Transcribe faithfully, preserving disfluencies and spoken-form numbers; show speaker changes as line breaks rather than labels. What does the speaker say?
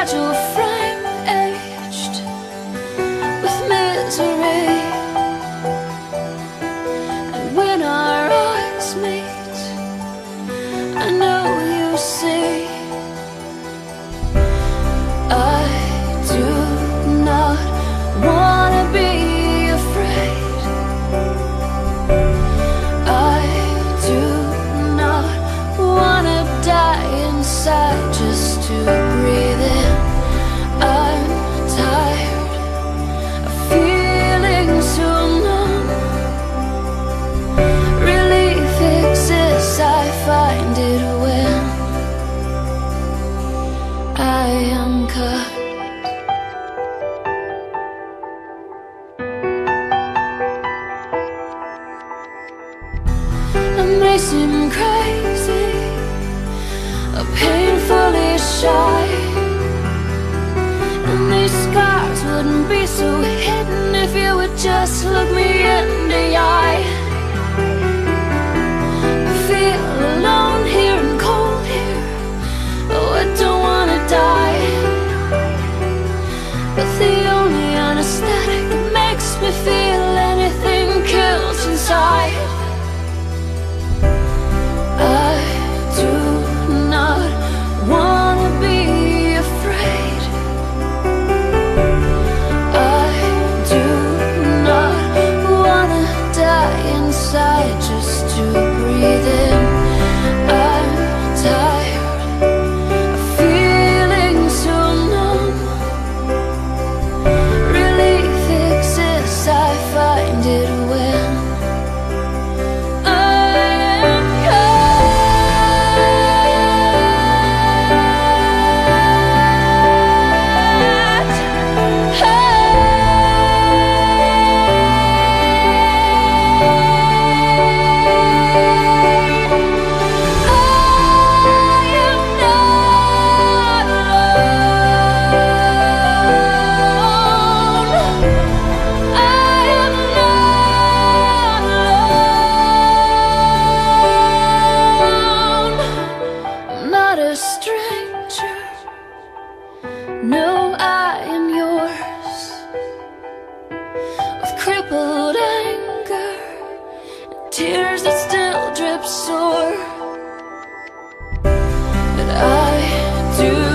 fragile frame aged with misery. And when our eyes meet, I know you see, I do not wanna be afraid. I do not wanna die inside just to breathe in. I'm tired of feeling so numb. Relief exists, I find it when I am cut. I may seem crazy, or painfully shy, and these scars wouldn't be so hidden if you would just look me in the eye. I feel alone here and cold here. Oh, I don't wanna die, but the only anesthetic that makes me feel anything kills inside. I do not wanna be afraid. I do not wanna die inside just to breathe in. I'm tired of feeling so numb. Relief exists, I find it when a stranger. No, I am yours, with crippled anger and tears that still drip sore. But I do